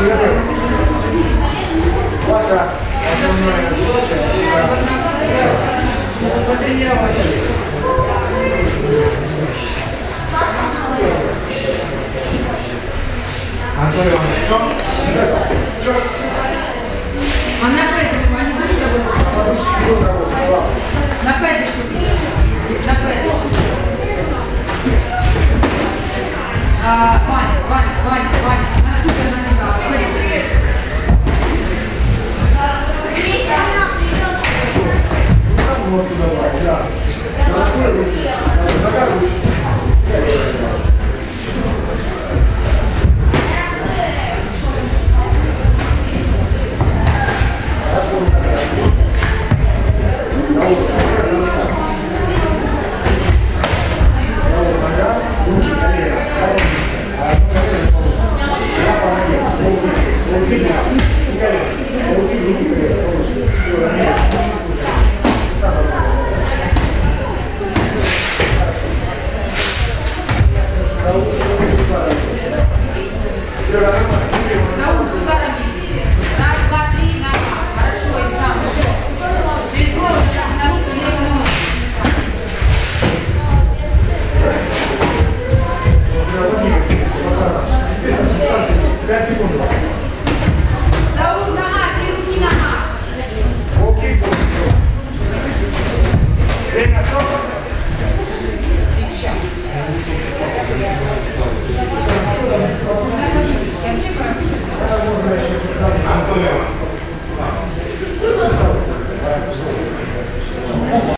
Ваша основная задача – потренировать. Антон Иванович, что? А на пэдах они будут работать? На пэдах что? На пэдах. Ваня, наступай на нога. Можно давать, да. Все нормально.